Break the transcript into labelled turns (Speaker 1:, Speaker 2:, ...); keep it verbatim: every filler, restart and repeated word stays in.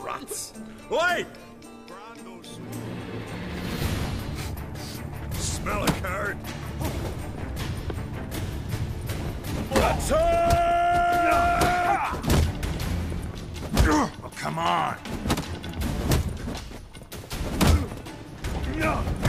Speaker 1: Rats! Oi! Smell a card? Oh, come on!